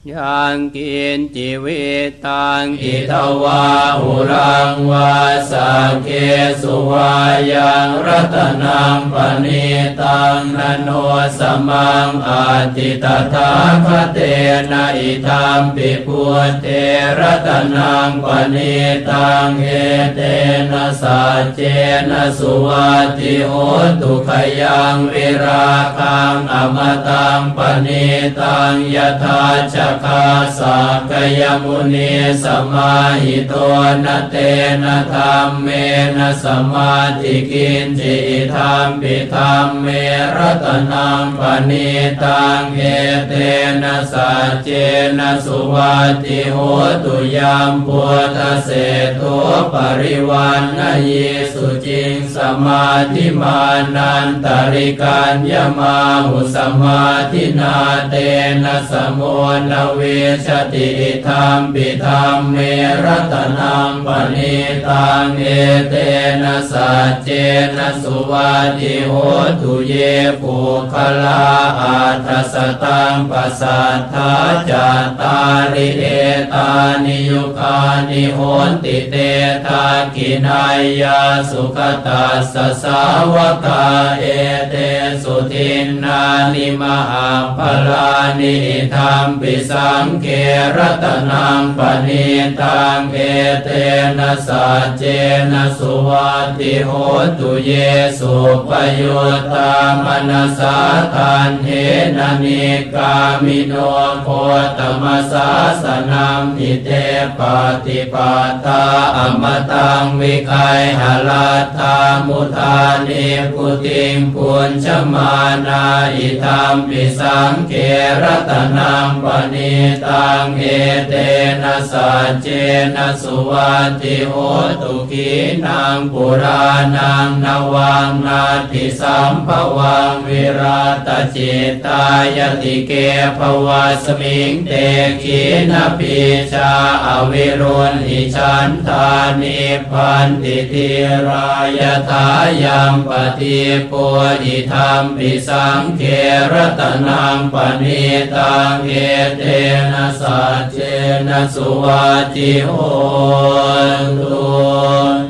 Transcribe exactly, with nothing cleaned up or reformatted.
ยังกินจิวิตังอิทวาหุรังวาสังเคสุวายังรัตนังปณิตังนโนสมังอาติตถาคเตนะอิธัมปิพุทเทรัตนังปณิตังเอเตนะสัจเจนะสุวัติโหตุขยังวิราคังอมตังปณิตังยถาจคาสักยมุนีสมาหิโตนะเตนะธัมเมนะสมาธิกินจิธัมปิธัมเมรัตนังปณิตังเอเตนะสัจเจนะสุวัติโหตุยัมพุทธเสโทปริวันนะเยสุจิงสมาธิมานันตริกัญญมาหุสมาธินาเตนะสมุนเวชติธัมปิธัมเมรัตนังปณิตังเอเตนะสัจเจนะสุวัติโหตุเยปุคลาอัฏฐสตังปัสสัทธาจัตตาริเอตานิยุคานิโหนติเตทากินายาสุขตัสสะสาวกาเอเตสุทินนานิมหาภลานิธัมปิสังเกรัตนังปณิตังเอเตนะสัจเจนะสุวัติโหตุเยสุปยุตตามนัสสาทันเทนะนิกามิโนโคตมัสสาสนัมหิเตปฏิปตาอมตังวิคัยหลัตถามุทานิพุติงปุญชมานาอิธัมปิสังเกรัตนังปณิตังเอเตนะสัจเจนะสุวัติโหตุขีนังปุรานังนวังนาทิสัมภวังวิราตจิตตายติเกภวะสมิงเตขีนปิชาอวิรุณหิฉันทานิพันติทิรายทายังปฏิปุถิธรรมปิสังเขรัตนังปณิตังเอเตนะสัจเจนะสุวัติโหตุ